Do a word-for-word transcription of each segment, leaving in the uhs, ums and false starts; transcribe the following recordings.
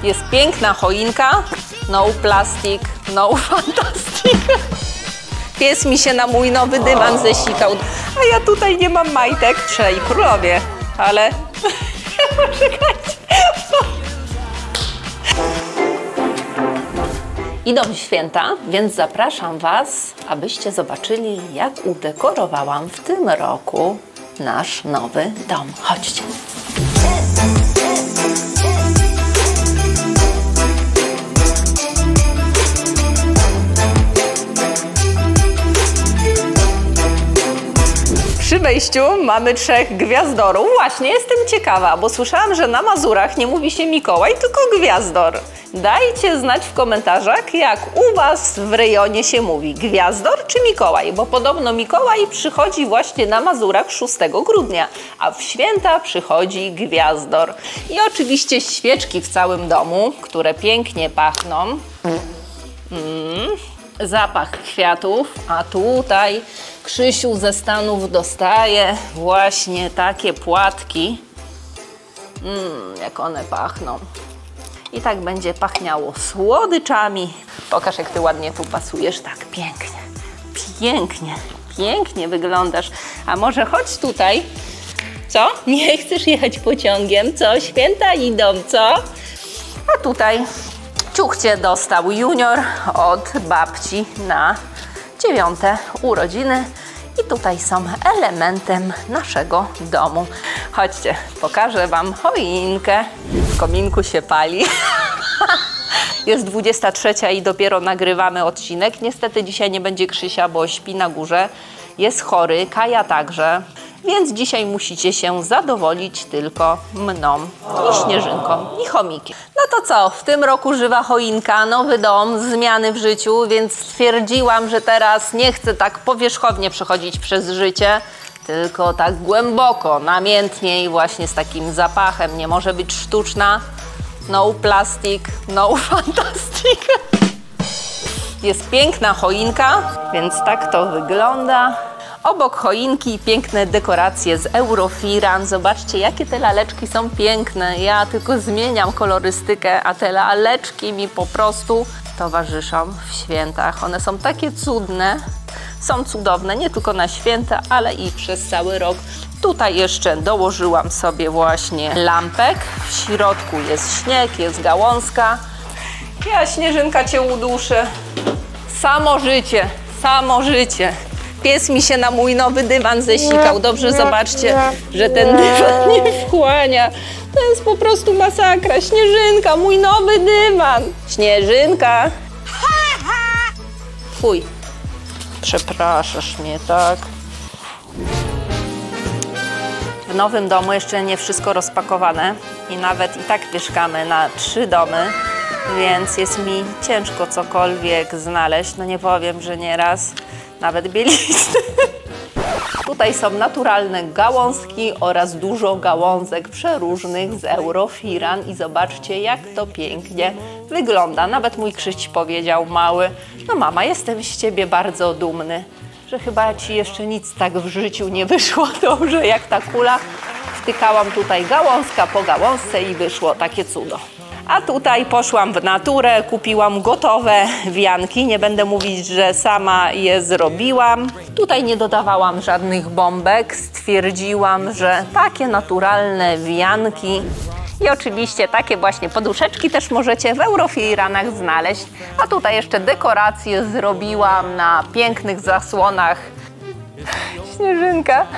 Jest piękna choinka. No plastik, no fantastic. Pies mi się na mój nowy dywan zesikał. A ja tutaj nie mam majtek. Trzej królowie, ale... Poczekajcie. Idą święta, więc zapraszam Was, abyście zobaczyli, jak udekorowałam w tym roku nasz nowy dom. Chodźcie. Przy wejściu mamy trzech gwiazdorów. Właśnie jestem ciekawa, bo słyszałam, że na Mazurach nie mówi się Mikołaj, tylko gwiazdor. Dajcie znać w komentarzach, jak u Was w rejonie się mówi, gwiazdor czy Mikołaj, bo podobno Mikołaj przychodzi właśnie na Mazurach szóstego grudnia, a w święta przychodzi gwiazdor. I oczywiście świeczki w całym domu, które pięknie pachną. Mm. Zapach kwiatów, a tutaj Krzysiu ze Stanów dostaje właśnie takie płatki. Mmm, jak one pachną. I tak będzie pachniało słodyczami. Pokaż, jak Ty ładnie tu pasujesz. Tak, pięknie, pięknie, pięknie wyglądasz. A może chodź tutaj. Co? Nie chcesz jechać pociągiem? Co? Święta idą, co? A tutaj ciuchcie dostał Junior od babci na dziewiąte urodziny. I tutaj są elementem naszego domu. Chodźcie, pokażę Wam choinkę. W kominku się pali. Jest dwudziesta trzecia i dopiero nagrywamy odcinek. Niestety dzisiaj nie będzie Krzysia, bo śpi na górze. Jest chory, Kaja także. Więc dzisiaj musicie się zadowolić tylko mną i Śnieżynką i chomikiem. No to co, w tym roku żywa choinka, nowy dom, zmiany w życiu, więc stwierdziłam, że teraz nie chcę tak powierzchownie przechodzić przez życie, tylko tak głęboko, namiętnie i właśnie z takim zapachem. Nie może być sztuczna, no plastik, no fantastic. Jest piękna choinka, więc tak to wygląda. Obok choinki piękne dekoracje z Eurofiran. Zobaczcie, jakie te laleczki są piękne. Ja tylko zmieniam kolorystykę, a te laleczki mi po prostu towarzyszą w świętach. One są takie cudne, są cudowne nie tylko na święta, ale i przez cały rok. Tutaj jeszcze dołożyłam sobie właśnie lampek. W środku jest śnieg, jest gałązka. Ja, Śnieżynka, Cię uduszę. Samo życie, samo życie. Pies mi się na mój nowy dywan zesikał. Dobrze, zobaczcie, że ten dywan nie wchłania. To jest po prostu masakra. Śnieżynka, mój nowy dywan. Śnieżynka. Fuj. Przepraszasz mnie, tak? W nowym domu jeszcze nie wszystko rozpakowane i nawet i tak mieszkamy na trzy domy, więc jest mi ciężko cokolwiek znaleźć. No nie powiem, że nieraz. Nawet bielizny. Tutaj są naturalne gałązki oraz dużo gałązek przeróżnych z Eurofiran i zobaczcie, jak to pięknie wygląda. Nawet mój Krzyś powiedział mały, no mama, jestem z Ciebie bardzo dumny, że chyba Ci jeszcze nic tak w życiu nie wyszło dobrze jak ta kula. Wtykałam tutaj gałązka po gałązce i wyszło takie cudo. A tutaj poszłam w naturę, kupiłam gotowe wianki. Nie będę mówić, że sama je zrobiłam. Tutaj nie dodawałam żadnych bombek. Stwierdziłam, że takie naturalne wianki i oczywiście takie właśnie poduszeczki też możecie w Eurofiranach znaleźć. A tutaj jeszcze dekoracje zrobiłam na pięknych zasłonach. Śnieżynka.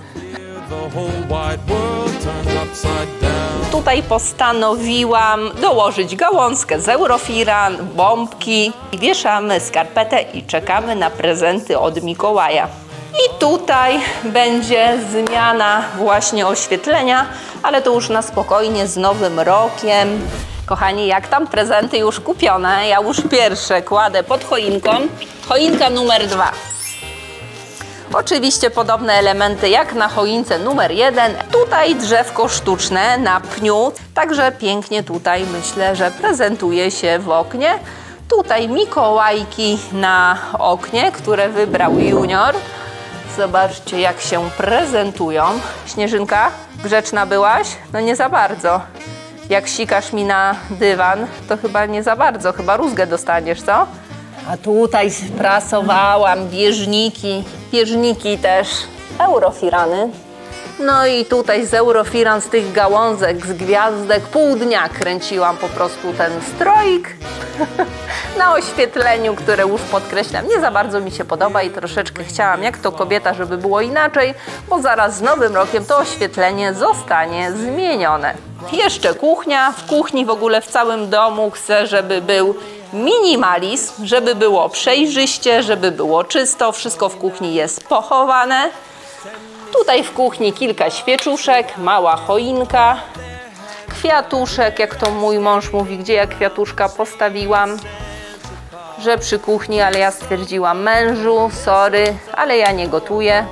Tutaj postanowiłam dołożyć gałązkę z Eurofiran, bombki. Wieszamy skarpetę i czekamy na prezenty od Mikołaja. I tutaj będzie zmiana właśnie oświetlenia, ale to już na spokojnie z Nowym Rokiem. Kochani, jak tam prezenty już kupione, ja już pierwsze kładę pod choinką. Choinka numer dwa. Oczywiście podobne elementy jak na choince numer jeden. Tutaj drzewko sztuczne na pniu, także pięknie tutaj myślę, że prezentuje się w oknie. Tutaj Mikołajki na oknie, które wybrał Junior. Zobaczcie, jak się prezentują. Śnieżynka, grzeczna byłaś? No nie za bardzo. Jak sikasz mi na dywan, to chyba nie za bardzo, chyba rózgę dostaniesz, co? A tutaj sprasowałam bieżniki, bieżniki też, eurofirany. No i tutaj z eurofiran, z tych gałązek, z gwiazdek, pół dnia kręciłam po prostu ten stroik na oświetleniu, które już podkreślam, nie za bardzo mi się podoba i troszeczkę chciałam, jak to kobieta, żeby było inaczej, bo zaraz z Nowym Rokiem to oświetlenie zostanie zmienione. Jeszcze kuchnia. W kuchni w ogóle w całym domu chcę, żeby był minimalizm, żeby było przejrzyście, żeby było czysto, wszystko w kuchni jest pochowane. Tutaj w kuchni kilka świeczuszek, mała choinka, kwiatuszek, jak to mój mąż mówi, gdzie ja kwiatuszka postawiłam, że przy kuchni, ale ja stwierdziłam, mężu, sorry, ale ja nie gotuję.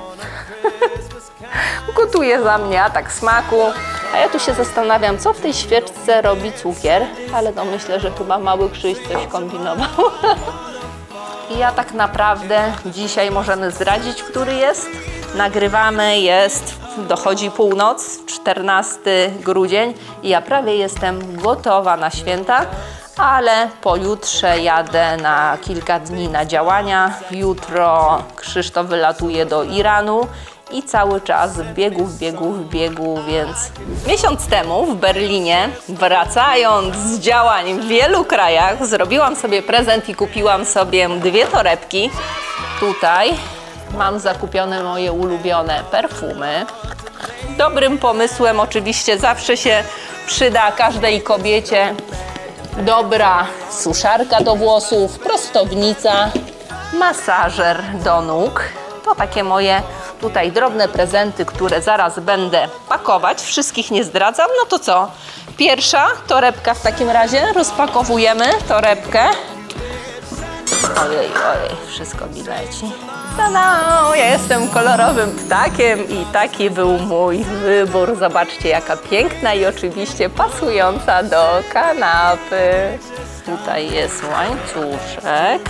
Gotuję za mnie, a tak smaku. A ja tu się zastanawiam, co w tej świeczce robi cukier, ale to myślę, że chyba mały Krzyś coś kombinował. I ja tak naprawdę dzisiaj możemy zdradzić, który jest. Nagrywamy, jest, dochodzi północ, czternasty grudzień i ja prawie jestem gotowa na święta, ale pojutrze jadę na kilka dni na działania. Jutro Krzysztof wylatuje do Iranu i cały czas w biegu, w biegu, w biegu, więc miesiąc temu w Berlinie, wracając z działań w wielu krajach, zrobiłam sobie prezent i kupiłam sobie dwie torebki. Tutaj mam zakupione moje ulubione perfumy. Dobrym pomysłem oczywiście zawsze się przyda każdej kobiecie dobra suszarka do włosów, prostownica, masażer do nóg. To takie moje tutaj drobne prezenty, które zaraz będę pakować. Wszystkich nie zdradzam. No to co? Pierwsza torebka w takim razie. Rozpakowujemy torebkę. Ojej, ojej, wszystko mi leci. Tada! Ja jestem kolorowym ptakiem i taki był mój wybór. Zobaczcie, jaka piękna i oczywiście pasująca do kanapy. Tutaj jest łańcuszek.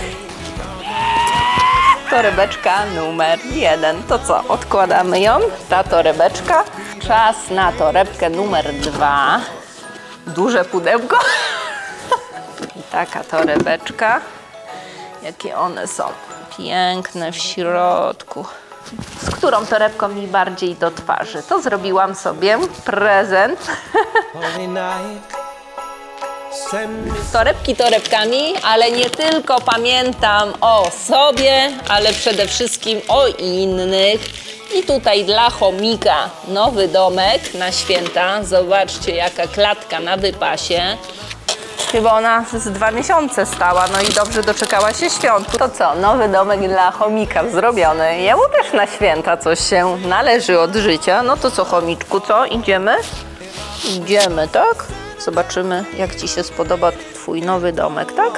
Torebeczka numer jeden. To co? Odkładamy ją. Ta torebeczka. Czas na torebkę numer dwa. Duże pudełko. I taka torebeczka. Jakie one są piękne w środku. Z którą torebką mi bardziej do twarzy? To zrobiłam sobie prezent. Torebki torebkami, ale nie tylko pamiętam o sobie, ale przede wszystkim o innych. I tutaj dla chomika nowy domek na święta. Zobaczcie, jaka klatka na wypasie. Chyba ona z dwa miesiące stała, no i dobrze doczekała się świąt. To co, nowy domek dla chomika zrobiony. Jemu też na święta coś się należy od życia. No to co, chomiczku, co? Idziemy? Idziemy, tak? Zobaczymy, jak ci się spodoba twój nowy domek, tak?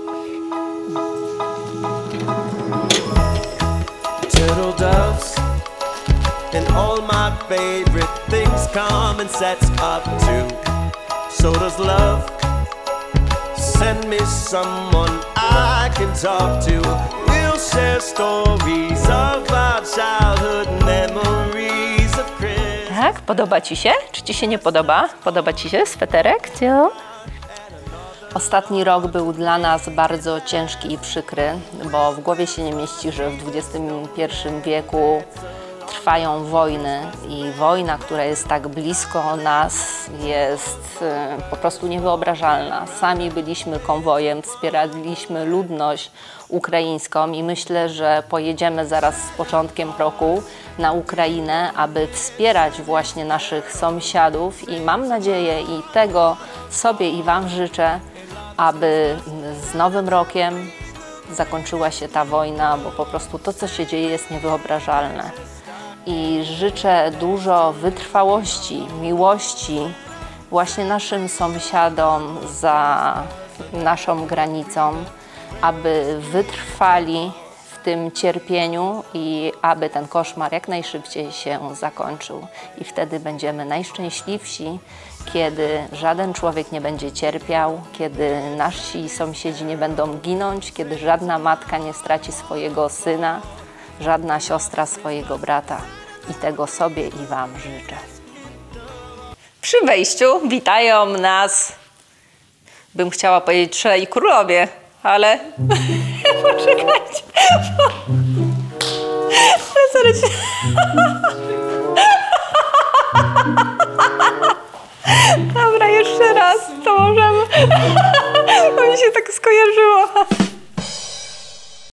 Turtle doves and all my favorite things come in sets up too. So does love. Send me someone I can talk to. We'll share stories of our childhood memories of Christmas. Tak? Podoba ci się? Czy ci się nie podoba? Podoba ci się sweterek? Co? Ostatni rok był dla nas bardzo ciężki i przykry, bo w głowie się nie mieści, że w dwudziestym pierwszym wieku trwają wojny i wojna, która jest tak blisko nas, jest y, po prostu niewyobrażalna. Sami byliśmy konwojem, wspieraliśmy ludność ukraińską i myślę, że pojedziemy zaraz z początkiem roku na Ukrainę, aby wspierać właśnie naszych sąsiadów i mam nadzieję i tego sobie i Wam życzę, aby z Nowym Rokiem zakończyła się ta wojna, bo po prostu to, co się dzieje, jest niewyobrażalne. I życzę dużo wytrwałości, miłości właśnie naszym sąsiadom za naszą granicą, aby wytrwali w tym cierpieniu i aby ten koszmar jak najszybciej się zakończył. I wtedy będziemy najszczęśliwsi, kiedy żaden człowiek nie będzie cierpiał, kiedy nasi sąsiedzi nie będą ginąć, kiedy żadna matka nie straci swojego syna, żadna siostra swojego brata. I tego sobie i Wam życzę. Przy wejściu witają nas, bym chciała powiedzieć, trzej królowie, ale poczekajcie. Zaraz się... Dobra, jeszcze raz, to możemy. Bo mi się tak skojarzyło.